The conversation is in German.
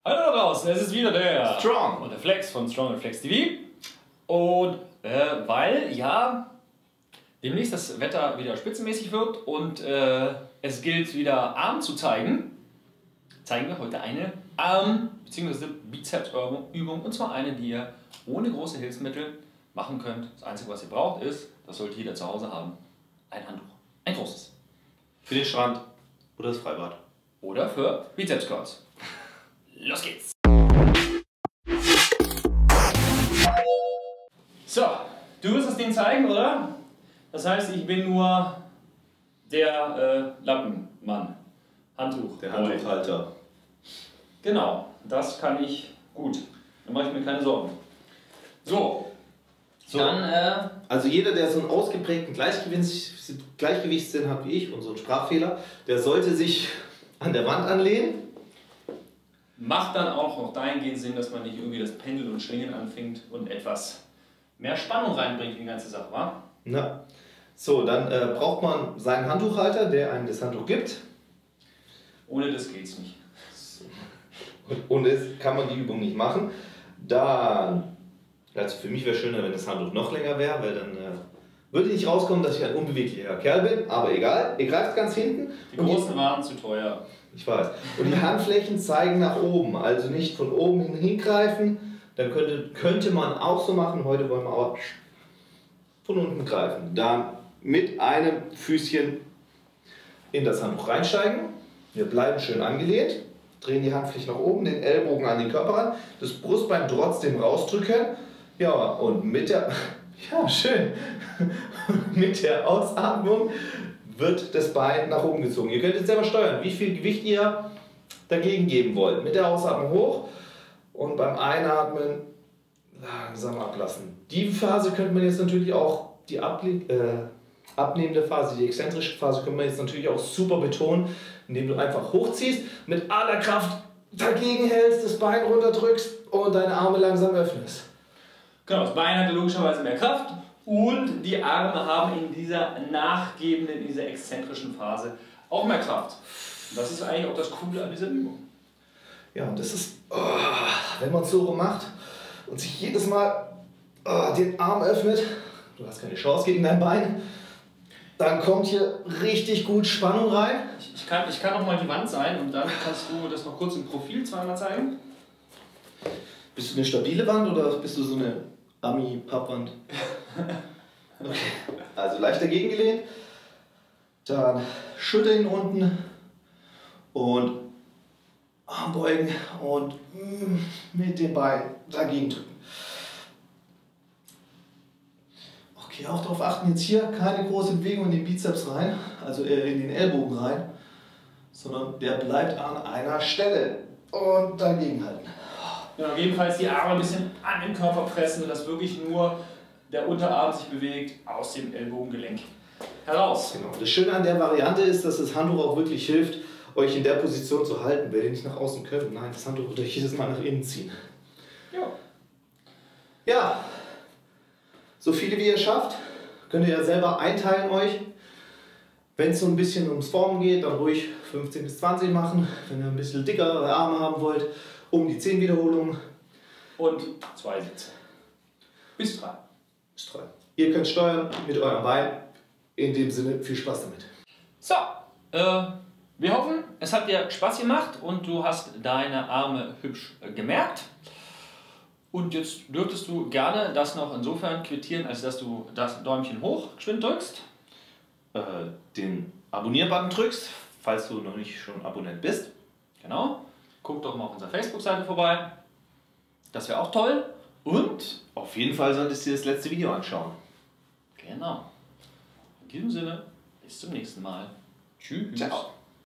Hallo da draußen, es ist wieder der Strong und der Flex von Strong Flex TV. Und weil ja demnächst das Wetter wieder spitzenmäßig wird und es gilt wieder Arm zu zeigen, zeigen wir heute eine Arm- bzw. Bizepsübung, und zwar eine, die ihr ohne große Hilfsmittel machen könnt. Das Einzige, was ihr braucht, ist, das sollte jeder zu Hause haben, ein Handtuch. Ein großes. für den Strand oder das Freibad. Oder für Bizeps Curls. Los geht's! So, du wirst das Ding zeigen, oder? Das heißt, ich bin nur der Lappenmann. Handtuch. Der Handtuchhalter. Genau, das kann ich gut. Da mache ich mir keine Sorgen. So, dann Also jeder, der so einen ausgeprägten Gleichgewichtssinn hat wie ich und so einen Sprachfehler, der sollte sich an der Wand anlehnen. macht dann auch noch dahingehend Sinn, dass man nicht irgendwie das Pendeln und Schwingen anfängt und etwas mehr Spannung reinbringt in die ganze Sache, wa? Na. So, dann braucht man seinen Handtuchhalter, der einem das Handtuch gibt. Ohne das geht's nicht. Und ohne das kann man die Übung nicht machen. Dann, also für mich wäre es schöner, wenn das Handtuch noch länger wäre, weil dann würde nicht rauskommen, dass ich ein unbeweglicher Kerl bin, aber egal. Ihr greift ganz hinten. Die großen waren zu teuer. Ich weiß. Und die Handflächen zeigen nach oben, also nicht von oben hingreifen. Dann könnte man auch so machen. Heute wollen wir aber von unten greifen. Dann mit einem Füßchen in das Handtuch reinsteigen. Wir bleiben schön angelehnt. Drehen die Handfläche nach oben, den Ellbogen an den Körper ran, das Brustbein trotzdem rausdrücken. Ja, und mit der, ja schön, mit der Ausatmung wird das Bein nach oben gezogen. Ihr könnt jetzt selber steuern, wie viel Gewicht ihr dagegen geben wollt. Mit der Ausatmung hoch und beim Einatmen langsam ablassen. Die Phase könnte man jetzt natürlich auch, die abnehmende Phase, die exzentrische Phase, könnte man jetzt natürlich auch super betonen, indem du einfach hochziehst, mit aller Kraft dagegen hältst, das Bein runterdrückst und deine Arme langsam öffnest. Genau, das Bein hat logischerweise mehr Kraft und die Arme haben in dieser nachgebenden, in dieser exzentrischen Phase auch mehr Kraft. Und das ist eigentlich auch das Coole an dieser Übung. Ja, und das ist, wenn man es so macht und sich jedes Mal den Arm öffnet, du hast keine Chance gegen dein Bein, dann kommt hier richtig gut Spannung rein. Ich kann auch mal die Wand sein und dann kannst du das noch kurz im Profil zweimal zeigen. Bist du eine stabile Wand oder bist du so eine Ami-Pappwand? Okay, also leicht dagegen gelehnt. Dann schütteln unten und Arm beugen und mit dem Bein dagegen drücken. Okay, auch darauf achten, jetzt hier keine große Bewegung in den Bizeps rein, also in den Ellbogen rein, sondern der bleibt an einer Stelle und dagegen halten. Ja, jedenfalls die Arme ein bisschen an den Körper pressen, sodass wirklich nur der Unterarm sich bewegt aus dem Ellbogengelenk heraus. Genau. Das Schöne an der Variante ist, dass das Handtuch auch wirklich hilft, euch in der Position zu halten, weil ihr nicht nach außen könnt. Nein, das Handtuch wird euch jedes Mal nach innen ziehen. Ja. Ja, so viele wie ihr schafft, könnt ihr ja selber einteilen euch. Wenn es so ein bisschen ums Formen geht, dann ruhig 15 bis 20 machen. Wenn ihr ein bisschen dickere Arme haben wollt, um die 10 Wiederholungen. Und 2 Sätze. Bis 3. Bis 3. Ihr könnt steuern mit eurem Bein. In dem Sinne, viel Spaß damit. So, wir hoffen, es hat dir Spaß gemacht und du hast deine Arme hübsch gemerkt. Und jetzt dürftest du gerne das noch insofern quittieren, als dass du das Däumchen hoch geschwind drückst. Den Abonnier-Button drückst, falls du noch nicht schon Abonnent bist. Genau. Guck doch mal auf unserer Facebook-Seite vorbei. Das wäre auch toll. Und Auf jeden Fall solltest du dir das letzte Video anschauen. genau. In diesem Sinne, bis zum nächsten Mal. Tschüss. Ciao.